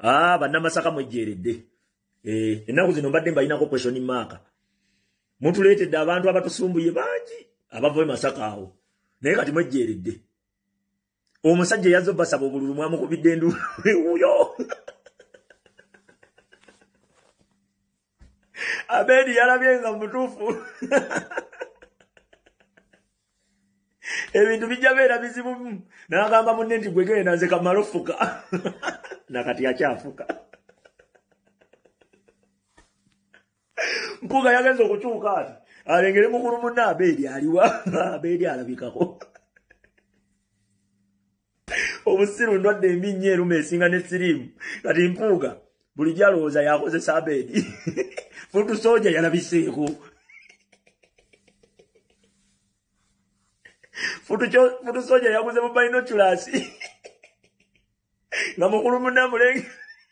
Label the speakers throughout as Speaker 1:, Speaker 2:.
Speaker 1: Bannamasaka mwejjeredde. Ennaku zino mbadde mbayinako question mark. Mutuleetedde abantu abatusumbuye bangi abava Masaka awo. Naye kati mwejjeredde. Omusajja yazzo basaba obululu mwamukubidde ndu uyo. Abedi yalabye nga mutuufu. Ebintu bijja beera bizibu. N'agamba munne nti gwe genda nze kamala fuka. Nakati akyafuka. Mpuga yagenze okukyuka ati alengere mukulu munne Abedi aliwa. Abedi alabikako. Obusiru ndwadde embi nnyo eruma esinga ne siriimu. Kati Mpuga buli gyalowooza yakozesa Abedi. Futu soja yalabiseeko. Futu soja yaguze mu binoculars. Nga mukulu munne amulenge.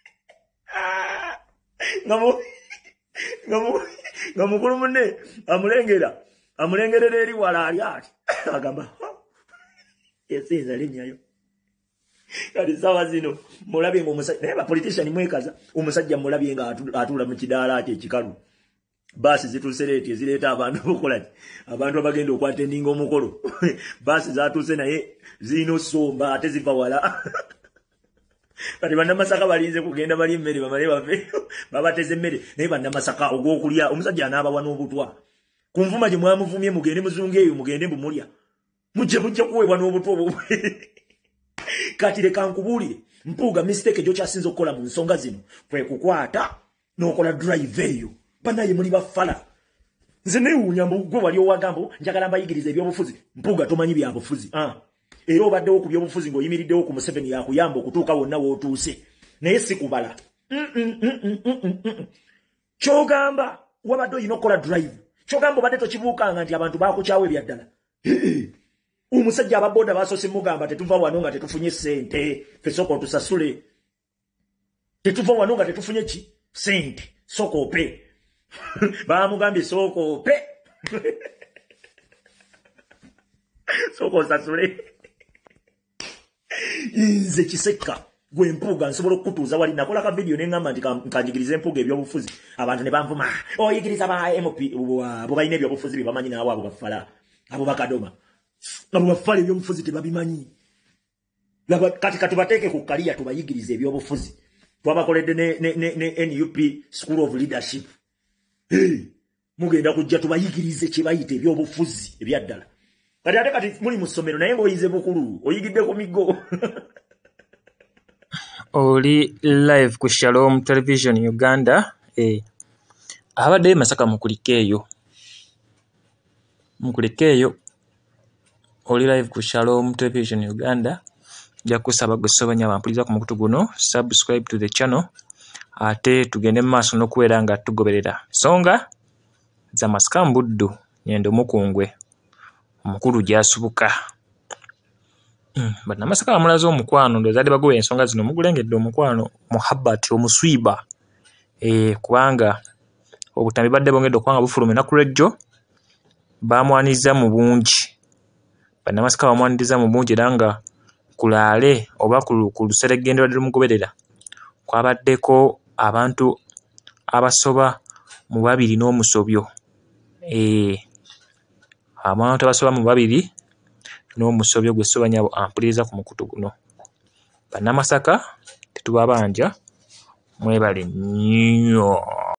Speaker 1: Nga mukulu munne amulengerera eri wala ali ati. Agamba. Esinza linnyayo. Kati sawa zino mulabye ng'omusajja naye politician mwekaza omusajja mulabye nga atula mu kidaala ate ekikalu. Basi zituuse leeti ezireeta abantu okukola abantu abagenda okwatendinga omukolo. Basi zatuuse naye zirina osomba ate ziva wala. Kati bannamasaka balinze kugenda bali emmere bamale bave babateze emmere naye bannamasaka ogw'okulya omusajja anaabawa n'obutwa. Ku nvuma gye mwamuvumye mugende muzungu eyo mugende mbumulya. Mujja kuweebwa n'obutwa obwo. Kati leka nkubuulire Mpuga mistake gyo kyasinze okukola mu nsonga zino kwe kukwata n'okola drive eyo. Banaye muli bafala. Nze neewuunya gwe wali owagambo njagala mbayigiriza ebyobufuzi. Mpuga tomanyi byabufuzi. Era obaddewo ku byobufuzi ng'oyimiriddewo ku Museveni yakuyamba okutuuka wonna w'otuuse. Naye si kubala. Kyogamba wabadde olina okukola drive. Kyogamba obadde tokibuukanga nti abantu baakukyawa ebyaddala. Omusajja ababoda basoose mugamba tetuva wano nga tetufunye ssente. Ffe sooka otusasule. Tetuva wano nga tetufunye ki? Ssente. Sooka ope. Baamugambye sooka ope. Sooka osasule. Nze Kisekka gwe Mpuga nsobola okutuuza wali nakola ka video n'engamba nti kanjigirize Mpuga ebyobufuzi. Abantu ne banvuma. Oyigiriza ba MP abo balina ebyobufuzi bye bamanyi naawe abo bafala. Abo bakadoma. Abo bafala ebyobufuzi tebabimanyi. Kati bateeke ku kaliya tubayigirize ebyobufuzi. Twabakoledde ne NUP School of Leadership. Mugenda kujja tubayigirize kye bayita ebyobufuzi ebyaddala. Kati muli mu ssomero naye ng'oyize bukulu oyigidde ku migo.
Speaker 2: Oli live ku Shalom Television Uganda. Abadde Masaka mukulikeeyo. Oli live ku Shalom Television Uganda. Nja kusaba gusobanya bampuliza ku mukutu guno. Subscribe to the channel. Ate tugende maaso n'okubeera nga tugoberera nsonga za Masaka Mbuddu Nyendo Mukungwe. Omukulu gyasubuka. Bannamasaka bamulaze omukwano ndozadde bagoba ensonga zino mugulengedde omukwano Muhabbat omuswiba. Kubanga obutambi badde bongedde okwanga bufuluma na kulejjo bamwaniza mu bungi. Bannamasaka bamwaniza mu bungi era nga kulaale oba ku luseregende lwadde lumugoberera kwabaddeko abantu abasoba mu 2 n'omusobyo. Abantu abasoba mu 2 n'omusobyo gwe sobanya ampuliriza ku mukutu guno. Bannamasaka tetubabanja mwebale nnyo.